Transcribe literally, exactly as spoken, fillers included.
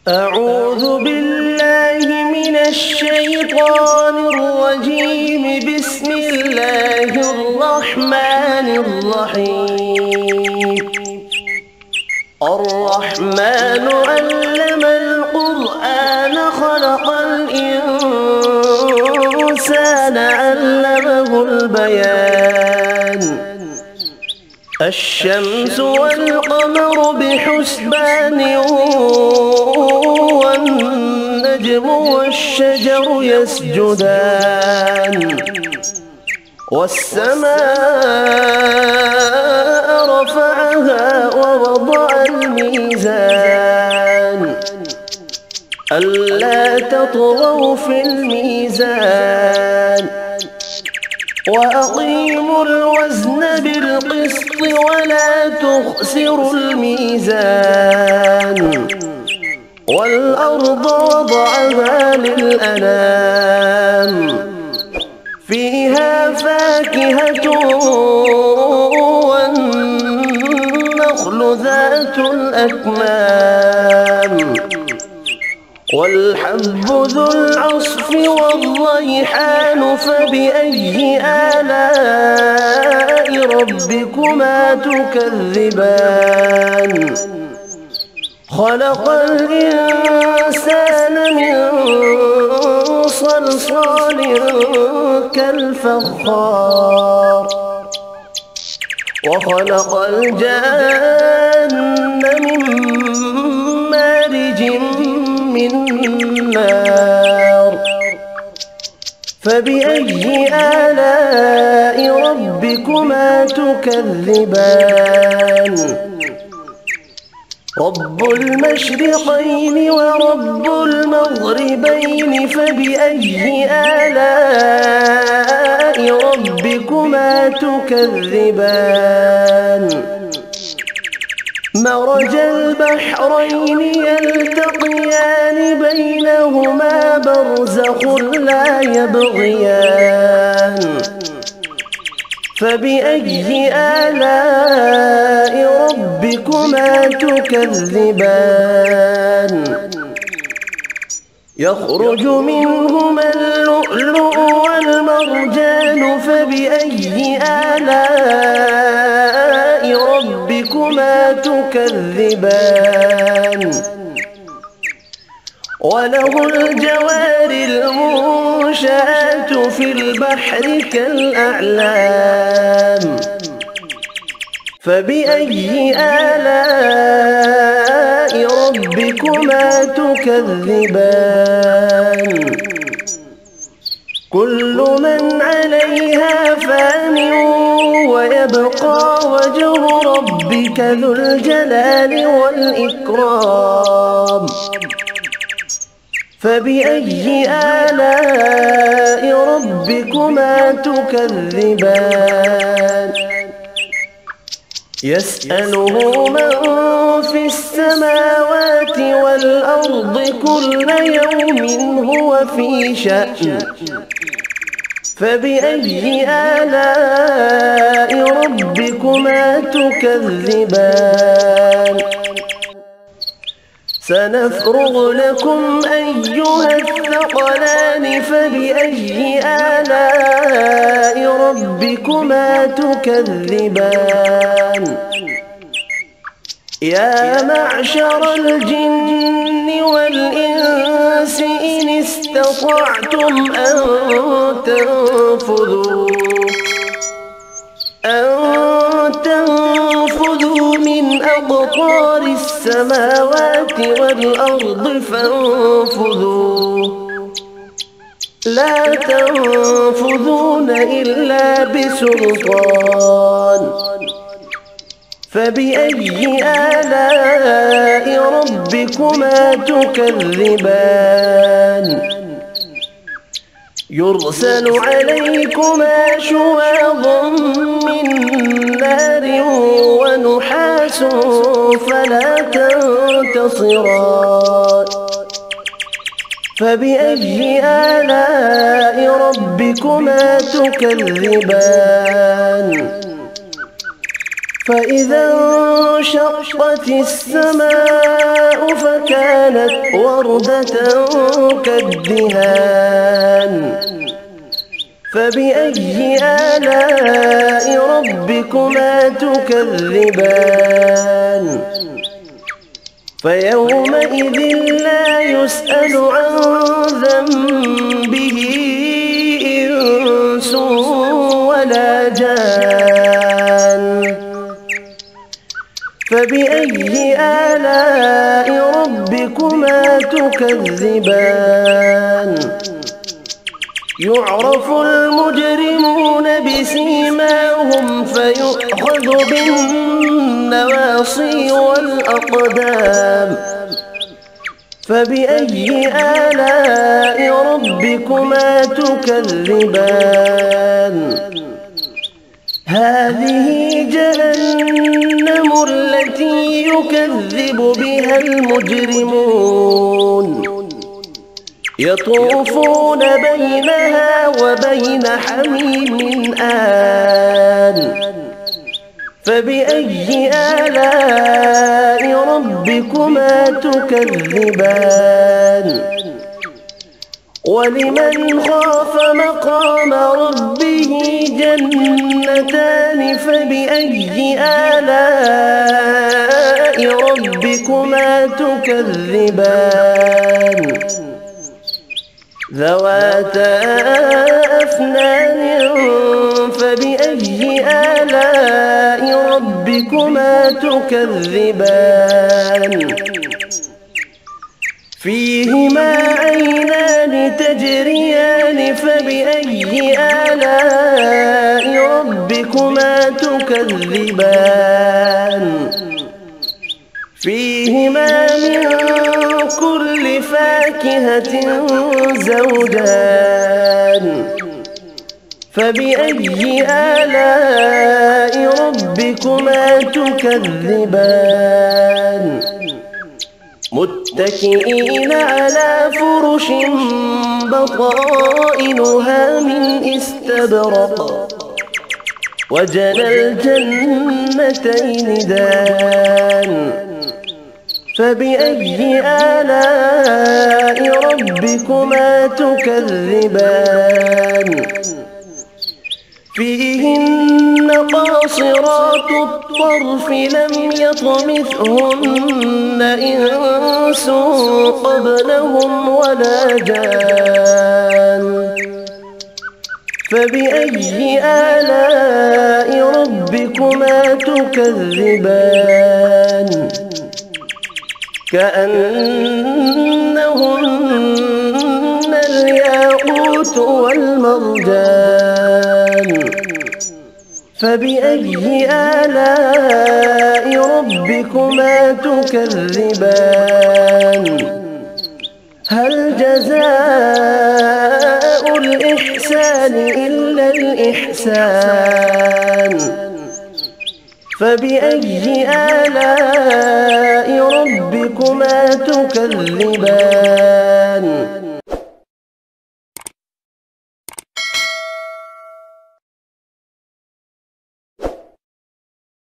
أعوذ بالله من الشيطان الرجيم. بسم الله الرحمن الرحيم. الرحمن علم القرآن خلق الإنسان علمه البيان. الشمس والقمر بحسبان والنجم والشجر يسجدان والسماء رفعها ووضع الميزان ألا تطغوا في الميزان وأقيموا الوزن بالقسط ولا تخسروا الميزان والأرض وضعها للأنام فيها فاكهة والنخل ذات الأكمام والحب ذو العصف والريحان. فبأي آلاء ربكما تكذبان؟ خلق الإنسان من صلصال كالفخار وخلق الجان من مارج من نار. فبأي آلاء ربكما تكذبان؟ رب المشرقين ورب المغربين. فبأي آلاء ربكما تكذبان؟ مرج البحرين يلتقيان بينهما برزخ لا يبغيان. فبأي آلاء ربكما تكذبان؟ يخرج منهما اللؤلؤ والمرجان. فبأي آلاء ربكما تكذبان؟ وله الجوار المنشآت في البحر كالأعلام. فبأي آلاء ربكما تكذبان؟ كل من عليها فان ويبقى وجه ربك ذو الجلال والإكرام. فبأي آلاء ربكما تكذبان؟ يسأله من في السماوات والأرض كل يوم هو في شأن. فبأي آلاء ربكما تكذبان؟ سنفرغ لكم أيها الثقلان. فبأي آلاء ربكما تكذبان؟ يا معشر الجن والإنس إن استطعتم أن تنفذوا أن تنفذوا من أقطار السماوات والأرض فانفذوا لا تنفذون إلا بسلطان. فبأي آلاء ربكما تكذبان؟ يرسل عليكما شواظ من نار ونحاس فلا تنتصران. فبأي آلاء ربكما تكذبان؟ فإذا انشقت السماء فكانت كانت وردة كالدهان فبأي آلاء ربكما تكذبان فيومئذ لا يسأل عن ذنبه إنس ولا جان فبأي آلاء ربكما تكذبان يعرف المجرمون بسيماهم فيؤخذ بالنواصي والأقدام فبأي آلاء ربكما تكذبان هذه جهنم التي يكذب بها المجرمون يطوفون بينها وبين حميم آن فبأي آلاء ربكما تكذبان ولمن خاف مقام ربه جنتان فبأي آلاء ربكما تكذبان ذواتا أفنان فبأي آلاء ربكما تكذبان فيهما عينان تجريان فبأي آلاء ربكما تكذبان فيهما من كل فاكهة زوجان فبأي آلاء ربكما تكذبان متكئين على فرش بطائنها من استبرق وجنى الجنتين دان فبأي آلاء ربكما تكذبان فيهن قاصرات الطرف لم يطمثهن إنس قبلهم ولا جان فبأي آلاء ربكما تكذبان كأنهن الياقوت والمرجان فبأي آلاء ربكما تكذبان هل جزاء الإحسان إلا الإحسان فبأي آلاء ربكما تكذبان